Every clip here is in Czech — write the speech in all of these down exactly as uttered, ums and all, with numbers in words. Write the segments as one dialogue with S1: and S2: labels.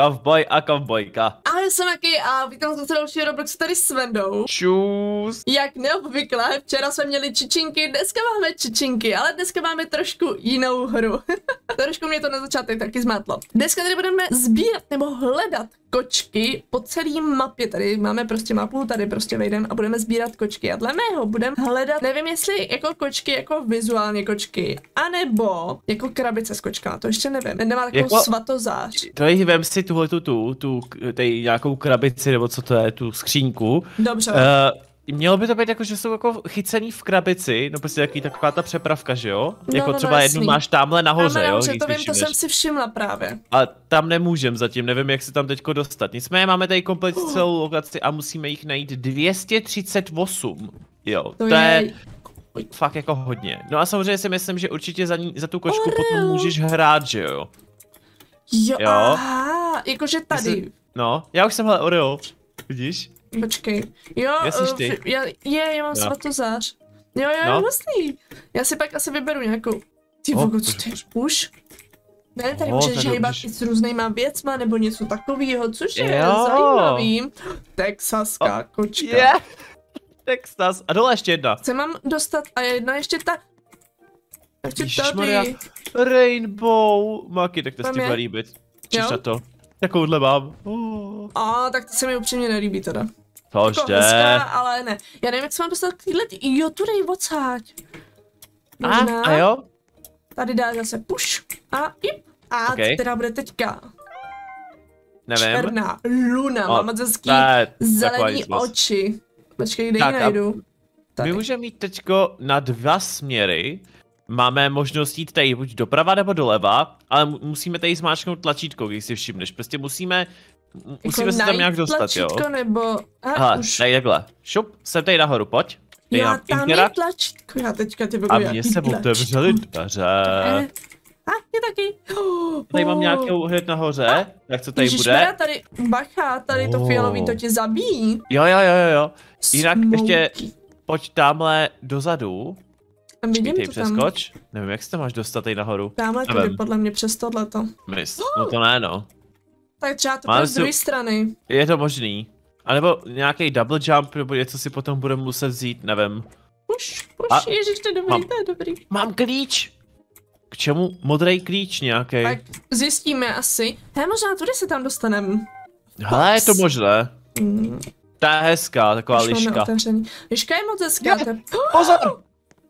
S1: Kovboj a kovbojka.
S2: Ahoj, jsem Maki a vítám se dalšího Robloxu tady s Vendou.
S1: Čus.
S2: Jak neobvykle, včera jsme měli čičinky, dneska máme čičinky, ale dneska máme trošku jinou hru. Trošku mě to na začátek taky zmátlo. Dneska tady budeme sbírat nebo hledat kočky po celé mapě. Tady máme prostě mapu, tady prostě vejdeme a budeme sbírat kočky. A dle mého budeme hledat, nevím jestli jako kočky, jako vizuálně kočky, anebo jako krabice s kočkama, to ještě nevím. Ten má takovou
S1: jako...
S2: svatozář.
S1: Tady vem si tuhle tu, tu, tu, tady nějakou krabici, nebo co to je, tu skřínku.
S2: Dobře.
S1: Uh, Mělo by to být jako, že jsou jako chycený v krabici, no prostě jaký taková ta přepravka, že jo?
S2: No,
S1: jako
S2: no,
S1: třeba
S2: no,
S1: jednu máš tamhle nahoře,
S2: tamhle
S1: jo?
S2: nahoře, to vím, to jsem si všimla právě.
S1: A tam nemůžem zatím, nevím, jak se tam teďko dostat. Nicméně máme tady komplet celou lokaci a musíme jich najít dvě stě třicet osm. Jo, to, to je... je fakt jako hodně. No a samozřejmě si myslím, že určitě za, ní, za tu kočku Oreo. Potom můžeš hrát, že jo?
S2: Jo, jo. Aha, jakože tady.
S1: Jsi... No, já už jsem hele Oreo, vidíš?
S2: Počkej. Jo,
S1: uh, ty.
S2: Já, je, já mám no. svatozář. Jo, jo, no. Hustý. Já si pak asi vyberu nějakou. Ty oh, co ty už? Ne, tady oh, můžeš hejbat i s různýma věcma, nebo něco takového, což je jo. zajímavý. Texaská oh. kočka.
S1: Yeah. Texas. A dole ještě jedna.
S2: Co mám dostat? A jedna ještě ta... Ještě tady.
S1: Rainbow. Maki, tak to si bude líbit. Čiž na to. Takovouhle mám.
S2: Oh. A tak to se mi upřímně nelíbí teda.
S1: Tož
S2: jako hezká, ale ne. Já nevím, jak se mám dostat k týhle, jo, tu dej odsáď.
S1: A, a jo?
S2: Tady dá zase push. A ip. A okay. teda bude teďka.
S1: Nevím.
S2: Černá luna,
S1: o,
S2: mám moc hezký zelený oči. Počkej, kde ji najdu.
S1: My můžeme mít teďko na dva směry. Máme možnost jít tady buď doprava nebo doleva, ale musíme tady zmáčknout tlačítko, když si všimneš. Prostě musíme, musíme jako se tam nějak dostat,
S2: tlačítko,
S1: jo?
S2: nebo...
S1: Hele, už. Tady takhle. Šup, jsem tady nahoru, pojď.
S2: Jo, tam je tlačítko, já teďka tě budu.
S1: A mně se otevřely dveře.
S2: A, je taky.
S1: Oh, tady mám nějakou hned nahoře, a, tak co tady bude?
S2: Ježišmera, tady, bacha, tady oh. to fialový, to tě zabíjí.
S1: Jo, jo, jo, jo. Jinak Smoky. Ještě pojď tamhle dozadu.
S2: Vidím
S1: Čekej,
S2: to
S1: přeskoč.
S2: Tam.
S1: Nevím, jak se tam máš dostat tady nahoru.
S2: Tamhle to by podle mě přes tohleto.
S1: Mys, no to ne, no.
S2: Tak třeba to bude z druhé strany.
S1: Je to možný. A nebo nějaký double jump, nebo něco si potom budeme muset vzít, nevím.
S2: Puš, puš, ježiš, to je dobrý, mám, to je dobrý.
S1: Mám klíč! K čemu modrý klíč nějaký?
S2: Tak zjistíme asi. Hej, možná tudy se tam dostaneme.
S1: Hele, je to možné. Mm. Ta je hezká, taková
S2: Už
S1: liška.
S2: Liška je moc hezká.
S1: Je, pozor!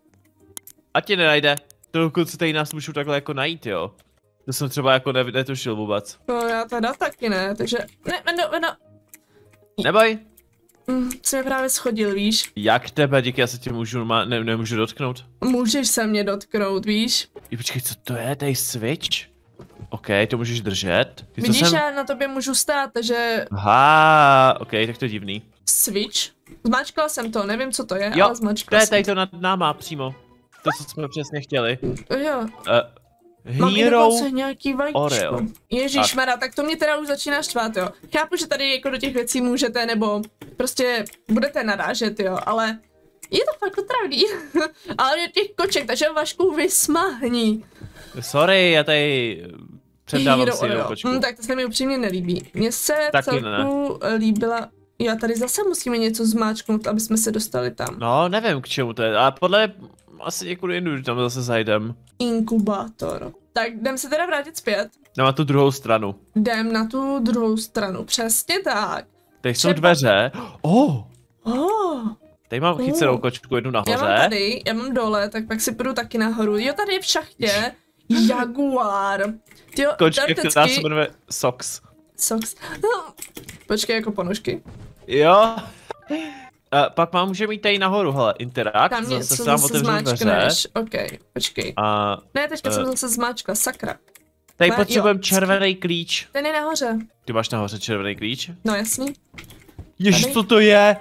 S1: A tě nenajde. Dokud se tady nás můžu takhle jako najít, jo. To jsem třeba jako ne netušil vůbec.
S2: No já teda taky ne, takže... Ne, Vendo, Vendo.
S1: Neboj.
S2: Mm, jsi mě právě schodil, víš.
S1: Jak tebe, díky, já se tě můžu, ne, nemůžu dotknout?
S2: Můžeš se mě dotknout, víš.
S1: I počkej, co to je, tady switch? OK, to můžeš držet. Ty,
S2: vidíš,
S1: jsem...
S2: já na tobě můžu stát, takže...
S1: Aha, OK, tak to je divný.
S2: Switch? Zmačkala jsem to, nevím, co to je,
S1: jo,
S2: ale zmačkala
S1: to je tady to nad náma přímo. To, co jsme přesně chtěli.
S2: Jo.
S1: Uh,
S2: Mám i
S1: Hero
S2: dokonce nějaký vajíčko. Ježíšmarja, tak to mě teda už začíná štvát, jo. Chápu, že tady jako do těch věcí můžete, nebo prostě budete narážet, jo, ale je to fakt otravný. Ale do těch koček, takže Vašku vysmahní.
S1: Sorry, já tady předávám si jenom kočku.
S2: Mm, tak to se mi upřímně nelíbí. Mně se
S1: taky
S2: celku ne. líbila... Já tady zase musíme něco zmáčknout, aby jsme se dostali tam.
S1: No, nevím k čemu to je, ale podle asi někudy jindu, tam zase zajdem.
S2: Inkubátor. Tak jdem se teda vrátit zpět.
S1: No, na tu druhou stranu.
S2: Jdem na tu druhou stranu, přesně tak.
S1: Tady jsou dveře. Oh!
S2: Oh!
S1: Tady mám oh. chycenou kočku, jednu nahoře.
S2: Já mám tady, já mám dole, tak pak si půjdu taky nahoru. Jo, tady je v šachtě jaguár. Tyjo,
S1: kočka, která se jmenuje Sox.
S2: Sox. No. Počkej, jako ponožky.
S1: Jo. Uh, pak mám, může mít tady nahoru, hele, interakt,
S2: tam
S1: zase
S2: něco,
S1: sám otevřu dveře.
S2: Ok, počkej.
S1: A,
S2: ne, teďka uh, jsem zase zmáčkla, sakra.
S1: Tady potřebujeme červený klíč.
S2: Ten je nahoře.
S1: Ty máš nahoře červený klíč?
S2: No jasný.
S1: Ježiš, co to je?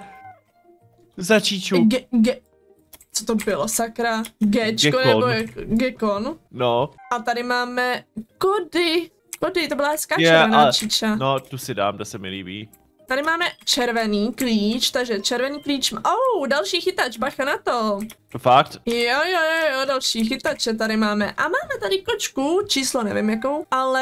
S1: Začíču.
S2: Ge, ge, co to bylo, sakra? Gečko nebo gekon?
S1: No.
S2: A tady máme kody. Kody, to byla hezká
S1: yeah,
S2: červená
S1: ale,
S2: čiča.
S1: No, tu si dám, to se mi líbí.
S2: Tady máme červený klíč, takže červený klíč, oh, další chytač, bacha na to.
S1: Fakt?
S2: Jo, jo, jo, jo, další chytače tady máme. A máme tady kočku, číslo nevím jakou, ale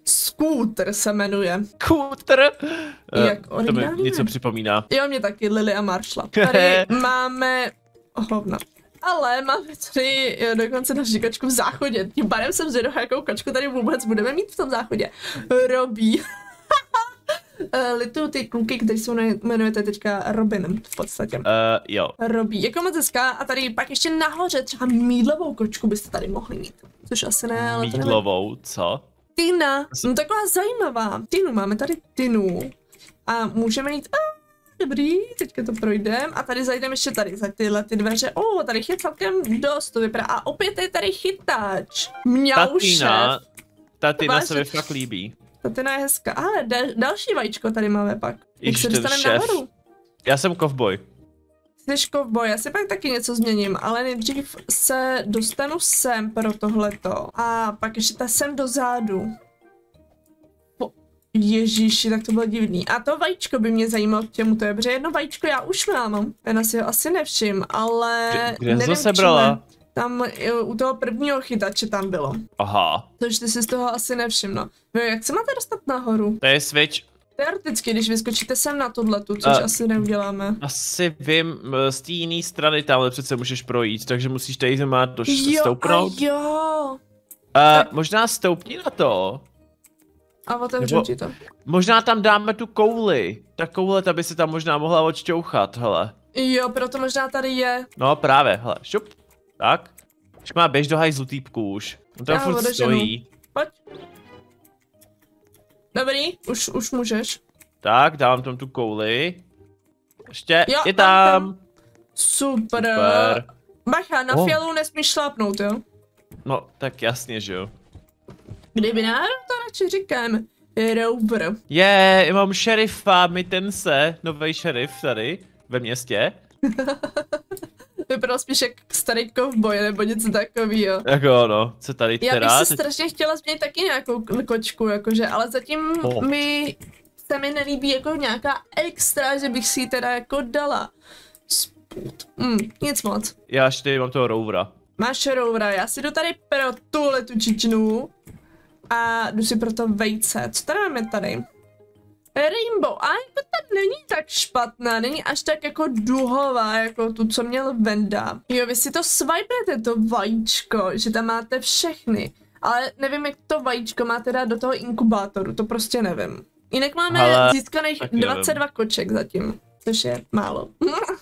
S2: Scooter se jmenuje.
S1: Scooter?
S2: Jak
S1: Uh, to mi
S2: originální?
S1: něco připomíná.
S2: Jo, mě taky, Lily a Marshall. Tady máme... Hovna. Ale máme tady jo, dokonce další kočku v záchodě. Tím pádem jsem zvědavá, jakou kočku tady vůbec budeme mít v tom záchodě. Robí. Lituju ty kluky, kteří se jmenujete teďka Robin v podstatě.
S1: Uh, jo.
S2: Robí. Jako moc hezká a tady pak ještě nahoře třeba mídlovou kočku byste tady mohli mít. Což asi ne, ale
S1: mídlovou, co?
S2: Tina. No taková zajímavá. Tinu, máme tady Tinu. A můžeme jít... A, dobrý, teďka to projdeme. A tady zajdeme ještě tady za tyhle ty dveře. O, oh, tady je celkem dost, to vypadá. A opět je tady chytač. Mňaušev.
S1: Ta Tina, ta Tina se mi fakt líbí.
S2: Ta Tina je hezká. Ale dal, další vajíčko tady máme pak. Jak se dostaneme nahoru?
S1: Já jsem kovboj.
S2: Jsi kovboj, já si pak taky něco změním, ale nejdřív se dostanu sem pro tohleto. A pak ještě sem dozadu. Po... Ježíši, tak to bylo divný. A to vajíčko by mě zajímalo k čemu to je, protože jedno vajíčko já už mám. Já si ho asi nevšim, ale...
S1: Kde jsi to sebrala?
S2: Tam u toho prvního chytače tam bylo.
S1: Aha.
S2: Takže ty si z toho asi nevšiml. Vy, jak se máte dostat nahoru?
S1: To je switch.
S2: Teoreticky, když vyskočíte sem na tohletu, což uh, asi neuděláme.
S1: Asi vím, z té jiné strany tamhle přece můžeš projít, takže musíš tady zima to stoupnout.
S2: Jo, jo.
S1: Uh, možná stoupni na to.
S2: A otevřu ti to.
S1: Možná tam dáme tu kouli. Ta koule, ta by se tam možná mohla odšťouchat, hele.
S2: Jo, proto možná tady je.
S1: No právě, hele, šup. Tak. Už má běž do hajzlu týpku už. On tam furt stojí.
S2: Pojď. Dobrý, už, už můžeš.
S1: Tak, dávám tam tu kouli. Ještě,
S2: jo,
S1: je tam.
S2: tam. Super.
S1: Super.
S2: Bacha, na oh. fialu nesmíš šlápnout, jo?
S1: No, tak jasně, že jo.
S2: Kdyby náhodou to radši říkám. Rover.
S1: Je, yeah, já mám šerifa, Mittense, nový šerif tady ve městě.
S2: Vypadal spíš jak starý kovboj nebo něco takového.
S1: Jako no, co tady teda?
S2: Já bych si strašně chtěla změnit taky nějakou kočku, jakože, ale zatím oh. mi se mi nelíbí jako nějaká extra, že bych si ji teda jako dala. Mm, nic moc.
S1: Já ještě tady mám toho rovera.
S2: Máš rovera, já si jdu tady pro tuhle tu čičnu a jdu si pro to vejce. Co tady máme tady? Rainbow, a jako ta není tak špatná, není až tak jako duhová, jako tu, co měl Venda. Jo, vy si to swipnete, to vajíčko, že tam máte všechny, ale nevím, jak to vajíčko máte dát do toho inkubátoru, to prostě nevím. Jinak máme ale získaných dvacet dva koček zatím, což je málo.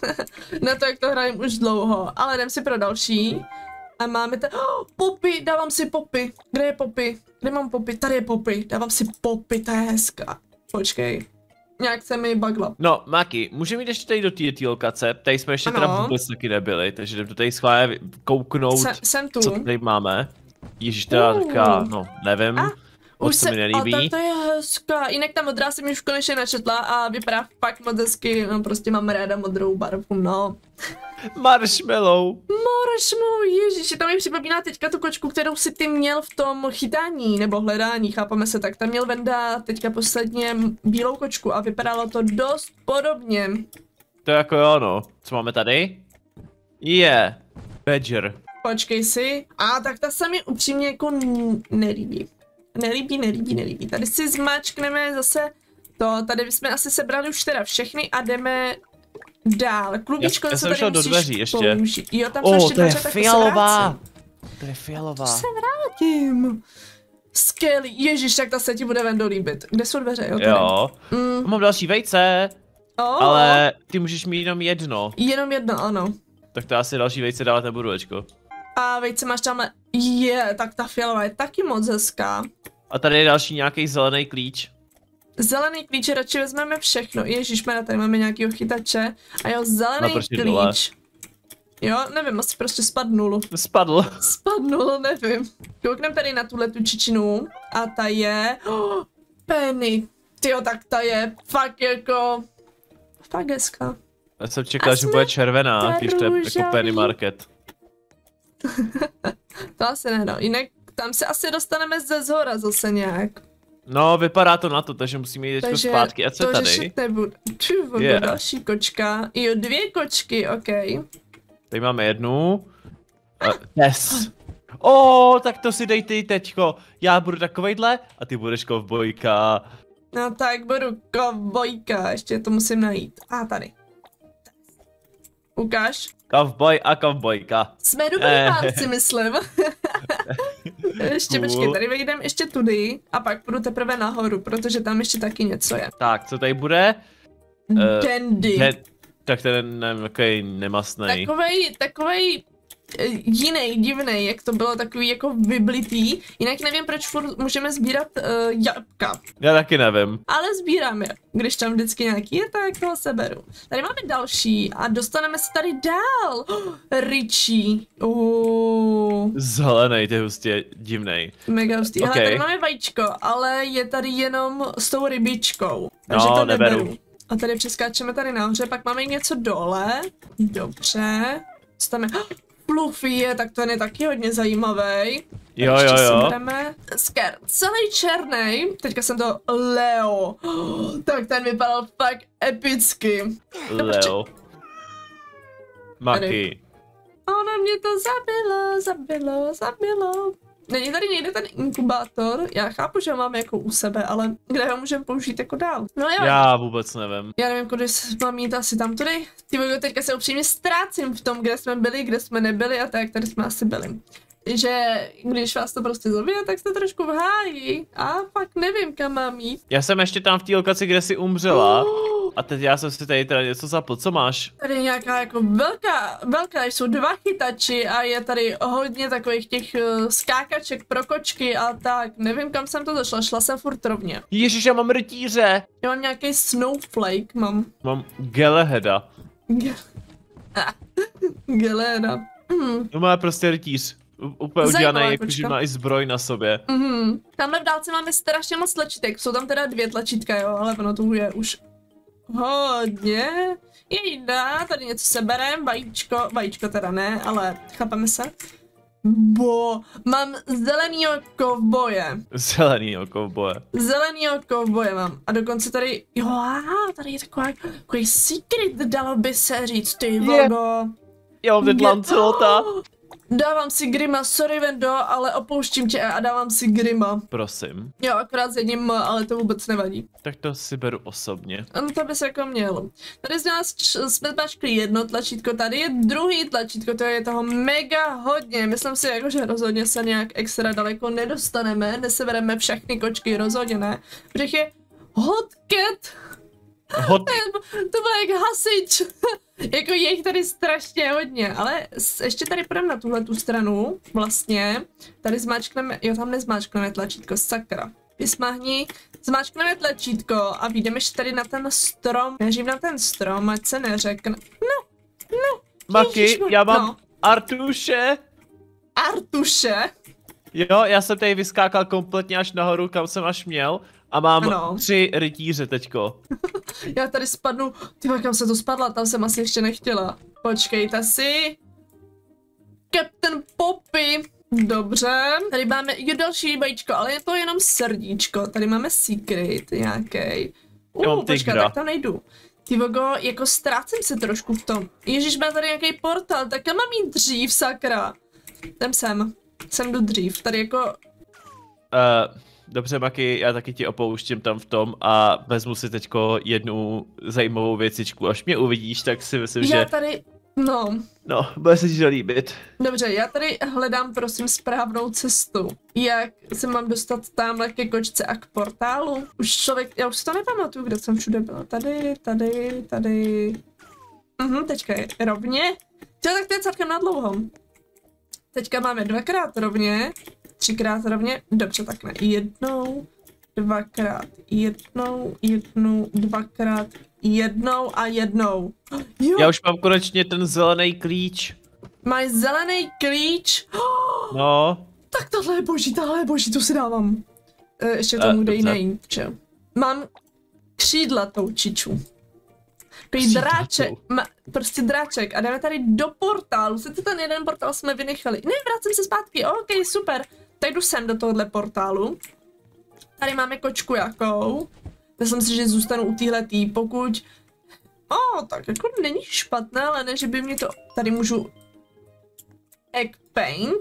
S2: Na to, jak to hrajem už dlouho, ale jdem si pro další. A máme tady, oh, Poppy, dávám si Poppy, kde je Poppy? Kde mám Poppy? Tady je Poppy, dávám si Poppy, to je hezká. Počkej, nějak se mi bagla.
S1: No, Maki, můžeme jít ještě tady do té lokace, tady jsme ještě ano. teda vůbec taky nebyli, takže jdeme to tady schválně kouknout,
S2: Se, jsem tu.
S1: co tady máme. Ježíš, teda uh. taká, no, nevím, a? Už se mi nelíbí.
S2: Ale tak to je hezká, jinak ta modrá jsem už konečně načetla a vypadá fakt moc hezky, no prostě mám ráda modrou barvu, no.
S1: Marshmallow.
S2: Marshmallow, ježiši, to mi připomíná teďka tu kočku, kterou si ty měl v tom chytání, nebo hledání, chápeme se, tak tam měl Venda teďka posledně bílou kočku a vypadalo to dost podobně.
S1: To jako jo, no. Co máme tady? Je, yeah. Badger.
S2: Počkej si, a tak ta se mi upřímně jako nelíbí. Nelíbí, nelíbí, nelíbí. Tady si zmáčkneme zase to, tady jsme asi sebrali už teda všechny a jdeme dál. Klubíčko
S1: já,
S2: zase
S1: já jsem
S2: tady
S1: do dveří ještě.
S2: Použít. Jo, tam
S1: oh,
S2: ještě
S1: to je
S2: dveře,
S1: fialová. To je fialová.
S2: Se vrátím. Skvělý. Ježíš, tak ta se ti bude Vendo líbit. Kde jsou dveře, jo? Tady.
S1: Jo. Mm. Mám další vejce. Oh. Ale ty můžeš mít jenom jedno.
S2: Jenom jedno, ano.
S1: Tak to asi další vejce dávat nebudu, Ečko.
S2: A vejce máš tamhle. Je, tak ta fialová je taky moc hezká.
S1: A tady je další nějaký zelený klíč.
S2: Zelený klíč, radši vezmeme všechno. Ježišmarja, tady máme nějakýho chytače. A jo, zelený no, klíč. Dole. Jo, nevím, asi prostě spadnul.
S1: Spadl.
S2: Spadnul, nevím. Koukneme tady na tuhle tu čičinu. A ta je... Oh, Penny. Tyjo, tak ta je fakt jako... Fakt hezká.
S1: Já jsem čekal, že bude červená, když to je jako Penny Market.
S2: To asi ne, no. Jinak tam se asi dostaneme ze zhora zase nějak.
S1: No, vypadá to na to, takže musíme jít teďko zpátky. A co je tady?
S2: Nebudu. Čuvo, yeah. Další kočka. Jo, dvě kočky, ok.
S1: Tady máme jednu. Uh, Tess. O, tak to si dej ty teďko. Já budu takovejhle a ty budeš kovbojka.
S2: No tak budu kovbojka, ještě to musím najít. A tady. Ukáž.
S1: Kovboj a kovbojka.
S2: Jsme dobrý
S1: Eh.
S2: pánci, myslím. Ještě
S1: Cool.
S2: počkej, tady vejdem ještě tudy a pak půjdu teprve nahoru, protože tam ještě taky něco je.
S1: Tak, co tady bude? Eh,
S2: Dandy.
S1: Ne, tak ten je takový nemastnej.
S2: Takovej, takovej eh, jiný, divný, jak to bylo takový jako vyblitý. Jinak nevím, proč furt můžeme sbírat uh, jabka.
S1: Já taky nevím.
S2: Ale sbírám je, když tam vždycky nějaký je, tak toho seberu. Tady máme další a dostaneme se tady dál. Oh, Richie. Oh,
S1: Zelenej, ty hustě divnej.
S2: mega hustý.
S1: Okay.
S2: Hele, tady máme vajíčko, ale je tady jenom s tou rybičkou. Takže
S1: No,
S2: to neberu.
S1: neberu.
S2: A tady přeskáčeme tady nahoře, pak máme něco dole. Dobře. Co tam je? Fluffy je, tak ten je taky hodně zajímavý.
S1: Jo,
S2: Ještě
S1: jo,
S2: si
S1: jo.
S2: bereme Sker, celý černý, teďka jsem to Leo, oh, tak ten vypadal fakt epicky.
S1: Leo. Maki.
S2: Ono mě to zabilo, zabilo, zabilo. Není tady někde ten inkubátor? Já chápu, že ho máme jako u sebe, ale kde ho můžeme použít jako dál? No jo.
S1: Já vůbec nevím.
S2: Já nevím, kudy se mám jít asi tam tudy. Ty vojo, teďka se upřímně ztrácím v tom, kde jsme byli, kde jsme nebyli a tak, tady jsme asi byli. Že když vás to prostě zabije, tak jste trošku v háji a fakt nevím, kam mám jít.
S1: Já jsem ještě tam v té lokaci, kde jsi umřela.
S2: Uh,
S1: A teď já jsem si tady teda něco zapl, co máš?
S2: tady je nějaká jako velká, velká, jsou dva chytači a je tady hodně takových těch uh, skákaček pro kočky a tak. Nevím, kam jsem to došla, šla jsem furt rovně.
S1: Ježiš, já mám rytíře.
S2: Já mám nějaký snowflake, mám.
S1: Mám Geleheda.
S2: Gelera. Mm.
S1: To má prostě rytíř. U- Úplně
S2: Zajímavá
S1: udělaný,
S2: kočka.
S1: jakože má i zbroj na sobě.
S2: Mhm. Tamhle v dálce máme strašně moc tlačítek, jsou tam teda dvě tlačítka, jo, ale ono to je už hodně. Jejda, tady něco seberem, vajíčko, vajíčko teda ne, ale chápeme se. Bo, mám zelenýho kovboje.
S1: Zelený kovboje.
S2: Zelenýho kovboje mám. A dokonce tady, jo, aha, tady je taková, takový secret, dalo by se říct, ty vogo.
S1: Já mám teď Lancelota.
S2: Dávám si Grima, sorry Vendo, ale opouštím tě a dávám si Grima.
S1: Prosím.
S2: Jo, akorát s jedním, ale to vůbec nevadí.
S1: Tak to si beru osobně.
S2: Ano, to bys jako měl. Tady z nás č- jsme zmačkli jedno tlačítko, tady je druhý tlačítko, to je toho mega hodně. Myslím si, jako, že rozhodně se nějak extra daleko nedostaneme, nesebereme všechny kočky, rozhodně ne. Protože je Hotcat.
S1: Hot.
S2: To bylo jak hasič. Jako je jich tady strašně hodně, ale s- ještě tady půjdeme na tuhle tu stranu, vlastně. Tady zmáčkneme, jo, tam nezmáčkneme tlačítko, sakra. Vysmahni, zmáčkneme tlačítko a vyjdeme ještě tady na ten strom. Neřím na ten strom, ať se neřekne. No, no.
S1: Maki,
S2: ježišmar-
S1: já mám
S2: no.
S1: Artuše.
S2: Artuše.
S1: Jo, já jsem tady vyskákal kompletně až nahoru, kam jsem až měl. A mám
S2: Ano.
S1: tři rytíře teďko.
S2: Já tady spadnu, ty kam se to spadla, tam jsem asi ještě nechtěla. Počkejte si. Captain Poppy. Dobře, tady máme i další vajíčko, ale je to jenom srdíčko. Tady máme secret nějaký.
S1: Já mám
S2: Uh, počkej,
S1: tygra.
S2: tak tam nejdu. Ty vogo, jako ztrácím se trošku v tom. Ježíš, má tady nějaký portál, tak já mám jít dřív, sakra. Jdem sem. Sem jdu dřív, tady jako...
S1: Uh, dobře, Maki, já taky ti opouštím tam v tom a vezmu si teďko jednu zajímavou věcičku. Až mě uvidíš, tak si myslím,
S2: Já
S1: že
S2: tady... No,
S1: no, bude se ti to líbit.
S2: dobře, já tady hledám prosím správnou cestu. Jak se mám dostat tamhle ke kočce a k portálu? Už člověk, já už si to nepamatuju, kde jsem všude byla. Tady, tady, tady. Mhm, teďka je rovně. Jo, tak to je celkem na dlouho. Teďka máme dvakrát rovně, třikrát rovně, dobře, tak ne. Jednou, dvakrát, jednou, jednou, dvakrát, jednou a jednou. Jo,
S1: Já už mám konečně ten zelený klíč.
S2: máš zelený klíč.
S1: No,
S2: Tak tohle je boží, tohle je boží, tu si dávám. E, ještě
S1: Eh,
S2: tomu dej
S1: dobře.
S2: nejít, že? Mám křídlatou čiču. Takový
S1: Křídlatou.
S2: dráček, ma, prostě dráček a jdeme tady do portálu, sice ten jeden portál jsme vynechali. Ne, vracím se zpátky, ok, super. Tak jdu sem do tohohle portálu. Tady máme kočku jakou. Myslím si, že zůstanu u téhletý, pokud... O, oh, tak jako není špatné, ale ne, že by mě to... Tady můžu... Egg paint.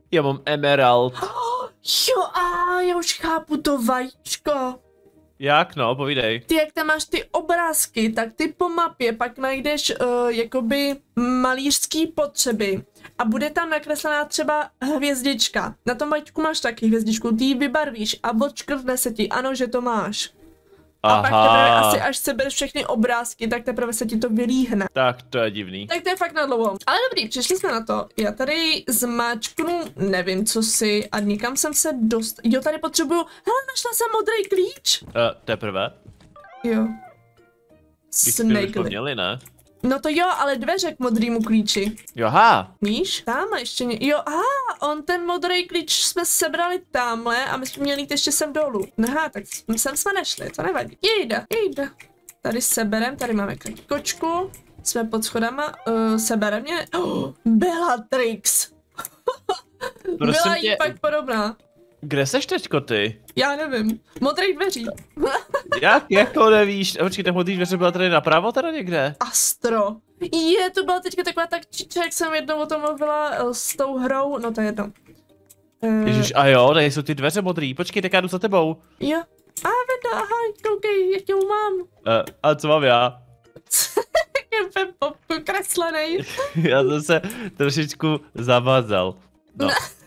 S1: Já mám emerald.
S2: Oh, jo, a já už chápu to vajíčko.
S1: Jak no, povídej.
S2: Ty, jak tam máš ty obrázky, tak ty po mapě pak najdeš uh, jakoby malířský potřeby a bude tam nakreslená třeba hvězdička. Na tom vajíčku máš taky hvězdičku, ty ji vybarvíš a odškrtne se ti, ano, že to máš.
S1: Aha.
S2: A pak teprve asi, až sebereš všechny obrázky, tak teprve se ti to vylíhne.
S1: Tak to je divný.
S2: Tak to je fakt na dlouho. Ale dobrý, přišli jsme na to. Já tady zmáčknu, nevím co si, a nikam jsem se dost... Jo, tady potřebuju... Hele, našla jsem modrý klíč.
S1: Uh, teprve?
S2: Jo.
S1: Snake. Měli, ne?
S2: No to jo, ale dveře k modrýmu klíči.
S1: Joha.
S2: Víš? Tam ještě ně... Jo, aha, on ten modrý klíč jsme sebrali tamhle a my jsme měli jít ještě sem dolů. Aha, tak sem jsme nešli, to nevadí. Jejda, jejda. Tady seberem, tady máme kočku. Jsme pod schodama, uh, seberem mě. Oh, Bellatrix. Byla jí tě... pak podobná.
S1: Kde seš teďko ty?
S2: Já nevím. Modrý dveří.
S1: Jak? Jako nevíš? Počkej, tak modrý dveře byla tady napravo teda někde?
S2: Astro. Je, to byla teďka taková tak čiča, jak jsem jednou o tom mluvila uh, s tou hrou, no to je jedno. Uh...
S1: Ježiš, a jo, tady jsou ty dveře modrý, počkej, tak já jdu za tebou.
S2: Jo. A Veda, aha, koukej, jak jau mám.
S1: Uh, a co mám já?
S2: Je pokreslený.
S1: Já jsem se trošičku zavázal. No.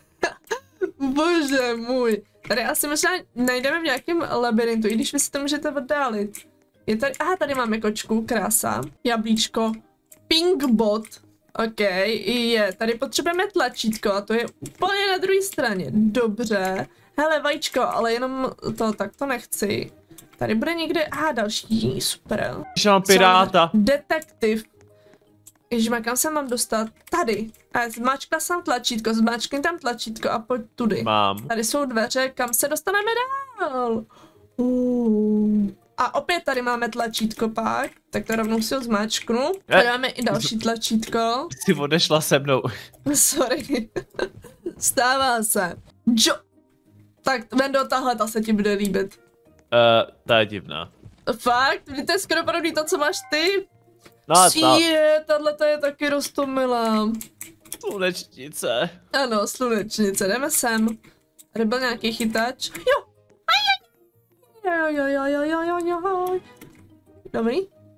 S2: Bože můj. Tady asi možná najdeme v nějakém labirintu, i když vy si to můžete oddálit. Je tady, aha, tady máme kočku, krása. Jablíčko. Pinkbot. OK, je, tady potřebujeme tlačítko a to je úplně na druhé straně. Dobře. Hele, vajíčko, ale jenom to, tak to nechci. Tady bude někde, aha, další, super.
S1: Když mám piráta.
S2: Detektiv. Ježišma, kam se mám dostat? Tady. A zmáčkla jsem tlačítko, zmáčkni tam tlačítko a pojď tudy.
S1: Mám.
S2: Tady jsou dveře, kam se dostaneme dál. Uh. A opět tady máme tlačítko pak, tak to rovnou si ho zmáčknu. Tady máme i další tlačítko.
S1: Jsi odešla se mnou.
S2: Sorry. Stává se. Jo. Tak Vendo, tahle ta se ti bude líbit.
S1: Uh, ta je divná.
S2: Fakt? To je skoro podobný to, co máš ty?
S1: No a ta...
S2: Je, tato je taky roztomilá.
S1: Slunečnice.
S2: Ano, slunečnice, jdeme sem. Tady byl nějaký chytač. Jo! Jo, jo, jo, jo, jo, jo, jo. Dobrý.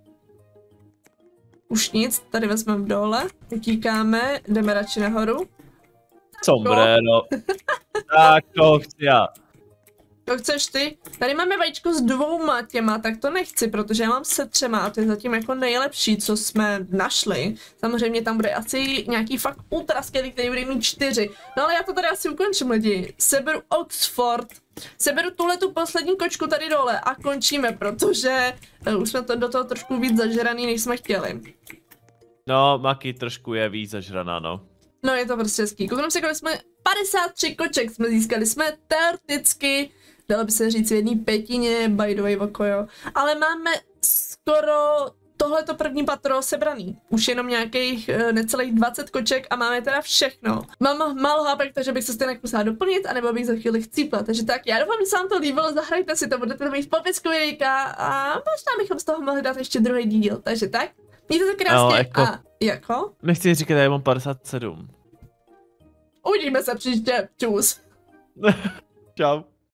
S2: Už nic, tady vezmeme dole, utíkáme, jdeme radši nahoru.
S1: Sombrero. Tak to chci já.
S2: To chceš ty? Tady máme vajíčko s dvouma těma, tak to nechci, protože já mám se třema a to je zatím jako nejlepší, co jsme našli. Samozřejmě tam bude asi nějaký fakt ultra skvělý, který bude mít čtyři. No ale já to tady asi ukončím, lidi. Seberu Oxford, seberu tuhle tu poslední kočku tady dole a končíme, protože uh, už jsme to do toho trošku víc zažraný, než jsme chtěli.
S1: No, Maki trošku je víc zažraná, no.
S2: No je to prostě hezký. Koukám se, kolik jsme padesát tři koček jsme získali, jsme teoreticky, dalo by se říct v jedné pětině, by the way, voko, jo. Ale máme skoro tohleto první patro sebraný. Už jenom nějakých uh, necelých dvacet koček a máme teda všechno. Mám málo hápek, takže bych se stejně musela doplnit, anebo bych za chvíli chcípla. Takže tak, já doufám, že se vám to líbilo, zahrajte si to, budete mít v popisku videjka a možná bychom z toho mohli dát ještě druhý díl. Takže tak, mějte se krásně
S1: no, jako...
S2: a jako?
S1: Nechci říkat, já mám padesát sedm.
S2: Uvidíme se příště, čus.
S1: Čau.